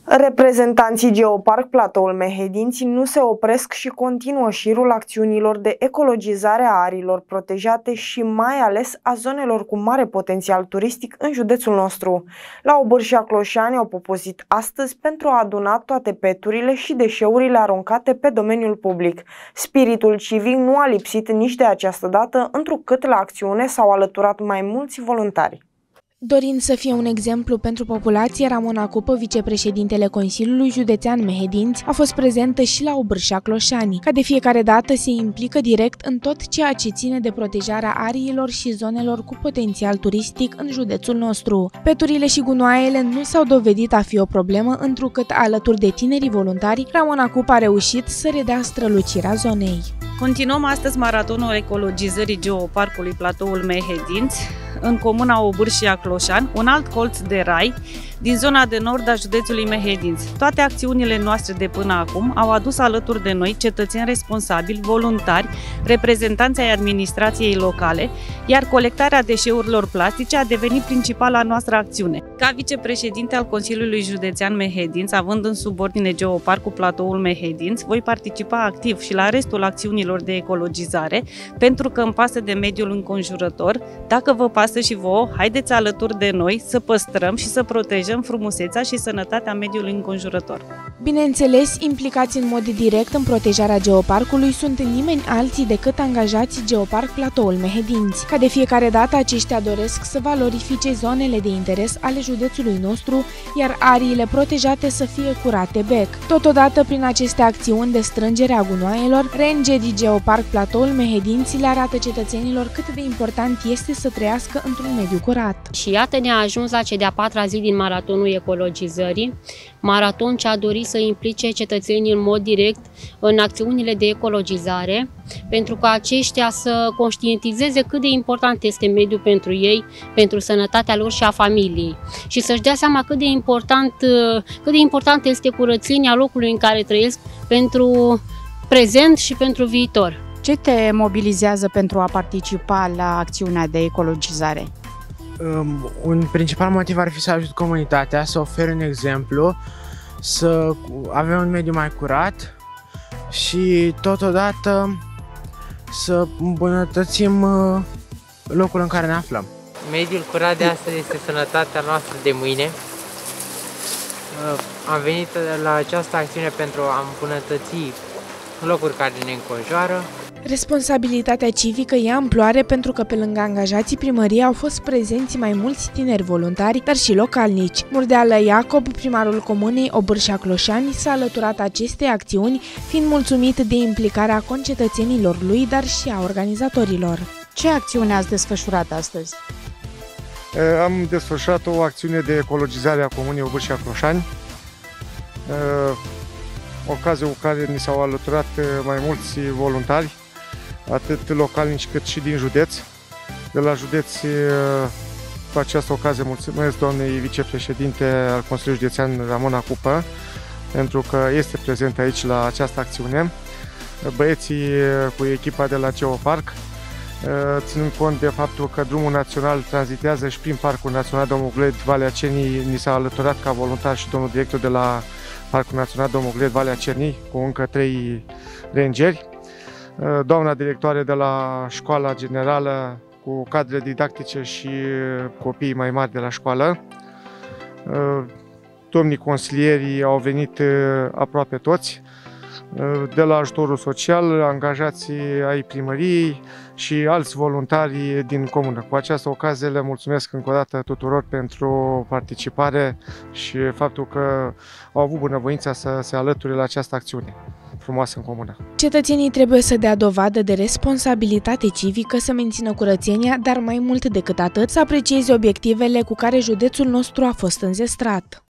Reprezentanții Geoparc Platoul Mehedinți nu se opresc și continuă șirul acțiunilor de ecologizare a ariilor protejate și mai ales a zonelor cu mare potențial turistic în județul nostru. La Obârșia Cloșani au poposit astăzi pentru a aduna toate peturile și deșeurile aruncate pe domeniul public. Spiritul civic nu a lipsit nici de această dată, întrucât la acțiune s-au alăturat mai mulți voluntari. Dorind să fie un exemplu pentru populație, Ramona Cupă, vicepreședintele Consiliului Județean Mehedinți, a fost prezentă și la Obârșia Cloșani. Ca de fiecare dată, se implică direct în tot ceea ce ține de protejarea ariilor și zonelor cu potențial turistic în județul nostru. Peturile și gunoaiele nu s-au dovedit a fi o problemă, întrucât alături de tinerii voluntari, Ramona Cupă a reușit să redea strălucirea zonei. Continuăm astăzi maratonul ecologizării Geoparcului Platoul Mehedinți în comuna Obârșia Cloșani, un alt colț de rai din zona de nord a județului Mehedinți. Toate acțiunile noastre de până acum au adus alături de noi cetățeni responsabili, voluntari, reprezentanți ai administrației locale, iar colectarea deșeurilor plastice a devenit principala noastră acțiune. Ca vicepreședinte al Consiliului Județean Mehedinți, având în subordine Geoparcul Platoul Mehedinți, voi participa activ și la restul acțiunilor de ecologizare, pentru că îmi pasă de mediul înconjurător. Dacă vă pasă și vouă, haideți alături de noi să păstrăm și să protejăm frumusețea și sănătatea mediului înconjurător. Bineînțeles, implicați în mod direct în protejarea geoparcului sunt nimeni alții decât angajații Geoparc Platoul Mehedinți. Ca de fiecare dată, aceștia doresc să valorifice zonele de interes ale județului nostru, iar ariile protejate să fie curate bec. Totodată, prin aceste acțiuni de strângere a gunoaielor, rangerii Geoparc Platoul Mehedinți le arată cetățenilor cât de important este să trăiască într-un mediu curat. Și iată, ne-a ajuns la cea de-a patra zi din maratonul ecologizării, maraton ce a dorit să implice cetățenii în mod direct în acțiunile de ecologizare, pentru ca aceștia să conștientizeze cât de important este mediul pentru ei, pentru sănătatea lor și a familiei și să-și dea seama cât de important este curățenia locului în care trăiesc pentru prezent și pentru viitor. Ce te mobilizează pentru a participa la acțiunea de ecologizare? Un principal motiv ar fi să ajut comunitatea, să ofer un exemplu, să avem un mediu mai curat și totodată să îmbunătățim locul în care ne aflăm. Mediul curat de astăzi este sănătatea noastră de mâine. Am venit la această acțiune pentru a îmbunătăți locuri care ne înconjoară. Responsabilitatea civică ia amploare pentru că pe lângă angajații primăriei au fost prezenți mai mulți tineri voluntari, dar și localnici. Murdeală Iacob, primarul comunei Obârșia Cloșani, s-a alăturat acestei acțiuni, fiind mulțumit de implicarea concetățenilor lui, dar și a organizatorilor. Ce acțiune ați desfășurat astăzi? Am desfășurat o acțiune de ecologizare a comunei Obârșia Cloșani, ocazie cu care ni s-au alăturat mai mulți voluntari, atât localnici cât și din județ. De la județ, cu această ocazie, mulțumesc doamnei vicepreședinte al Consiliului Județean Ramona Cupă, pentru că este prezent aici la această acțiune. Băieții cu echipa de la Geoparc, ținând cont de faptul că drumul național tranzitează și prin Parcul Național Domogled, Valea Cernii, ni s-a alăturat ca voluntar și domnul director de la Parcul Național Domogled, Valea Cernii, cu încă 3 rangeri. Doamna directoare de la școala generală, cu cadre didactice și copiii mai mari de la școală. Domnii consilieri au venit aproape toți, de la ajutorul social, angajații ai primăriei și alți voluntari din comună. Cu această ocazie le mulțumesc încă o dată tuturor pentru participare și faptul că au avut bunăvoința să se alăture la această acțiune frumoasă în comună. Cetățenii trebuie să dea dovadă de responsabilitate civică, să mențină curățenia, dar mai mult decât atât să aprecieze obiectivele cu care județul nostru a fost înzestrat.